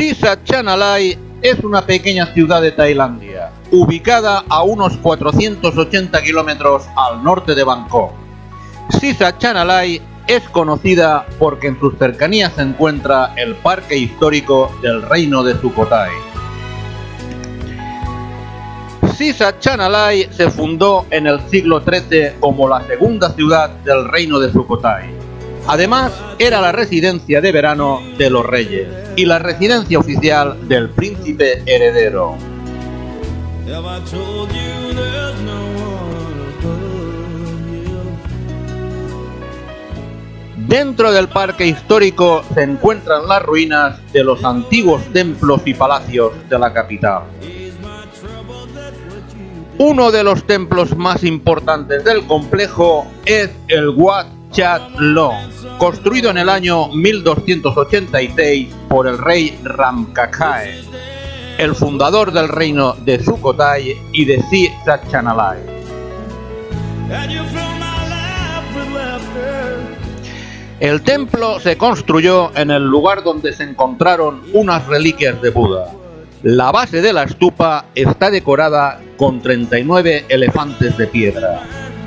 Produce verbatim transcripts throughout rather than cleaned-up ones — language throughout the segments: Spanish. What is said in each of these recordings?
Sisatchanalai es una pequeña ciudad de Tailandia, ubicada a unos cuatrocientos ochenta kilómetros al norte de Bangkok. Sisatchanalai es conocida porque en sus cercanías se encuentra el parque histórico del Reino de Sukhothai. Sisatchanalai se fundó en el siglo trece como la segunda ciudad del Reino de Sukhothai. Además, era la residencia de verano de los reyes y la residencia oficial del príncipe heredero. Dentro del parque histórico se encuentran las ruinas de los antiguos templos y palacios de la capital. Uno de los templos más importantes del complejo es el Wat Chat Long, construido en el año mil doscientos ochenta y seis por el rey Ramkakhae, el fundador del reino de Sukhothai y de Sisatchanalai. El templo se construyó en el lugar donde se encontraron unas reliquias de Buda. La base de la estupa está decorada con treinta y nueve elefantes de piedra.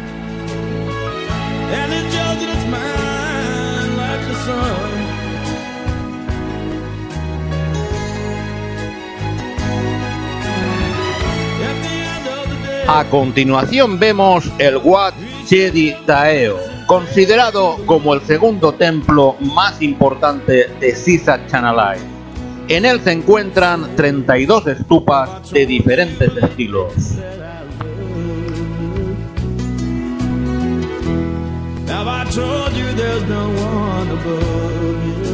A continuación vemos el Wat Chedi Taeo, considerado como el segundo templo más importante de Sisatchanalai. En él se encuentran treinta y dos estupas de diferentes estilos. Now I told you there's no one above you.